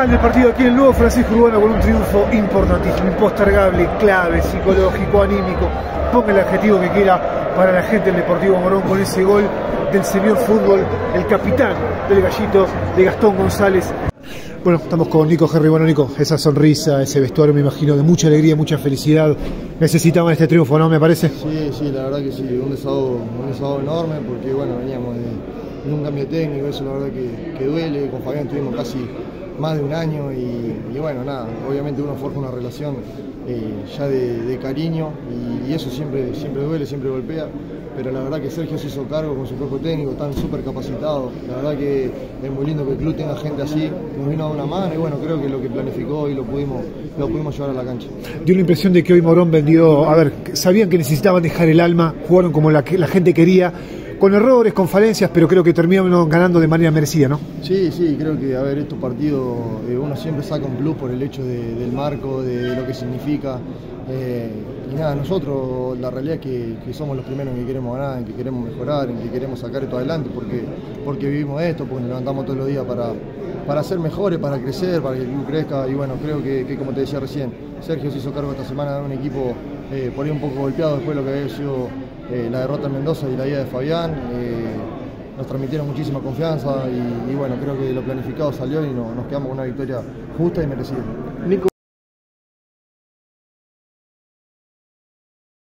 final del partido aquí en el nuevo Francisco Urbano con un triunfo importantísimo, impostergable, clave, psicológico, anímico. Ponga el adjetivo que quiera para la gente del Deportivo Morón con ese gol del señor fútbol, el capitán del Gallito, de Gastón González. Bueno, estamos con Nico Gerri. Bueno, Nico, esa sonrisa, ese vestuario, me imagino, de mucha alegría, mucha felicidad. Necesitaban este triunfo, ¿no? Me parece. Sí, la verdad que sí, un desahogo enorme, porque bueno, veníamos de un cambio técnico, eso la verdad que duele. Con Fabián tuvimos casi más de un año y bueno, nada, obviamente uno forja una relación ya de cariño y eso siempre duele, siempre golpea, pero la verdad que Sergio se hizo cargo con su cuerpo técnico, tan súper capacitado. La verdad que es muy lindo que el club tenga gente así, nos vino a dar una mano y bueno, creo que lo que planificó y lo pudimos llevar a la cancha. Dio la impresión de que hoy Morón vendió, a ver, sabían que necesitaban dejar el alma, jugaron como la gente quería, con errores, con falencias, pero creo que terminaron ganando de manera merecida, ¿no? Sí, creo que, a ver, estos partidos uno siempre saca un plus por el hecho del marco, de lo que significa. Y nada, nosotros la realidad es que somos los primeros en que queremos ganar, en que queremos mejorar, en que queremos sacar esto adelante, porque vivimos esto, porque nos levantamos todos los días para ser mejores, para crecer, para que el club crezca. Y bueno, creo que como te decía recién, Sergio se hizo cargo esta semana de un equipo por ahí un poco golpeado después de lo que había sido la derrota en Mendoza y la ida de Fabián. Nos transmitieron muchísima confianza y bueno, creo que lo planificado salió y nos quedamos con una victoria justa y merecida.